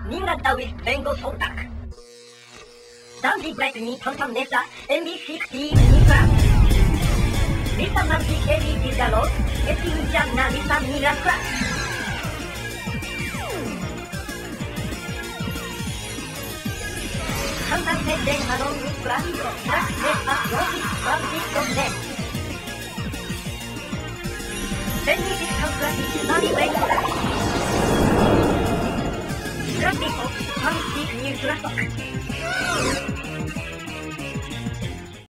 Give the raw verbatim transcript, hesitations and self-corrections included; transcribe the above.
Ningganda with Bengo Soltak. Dandy Black ni Tonton Nessa, M B sixteen Nisa. Lisa Nancy Kelly Dizalo, Etin Janna Lisa Mila Crack. Handan Tenden Along with Blanco, Black Nessa, Rocky, Blanco from them. Then we become Black Money Way Black. Black people, come speak new Black.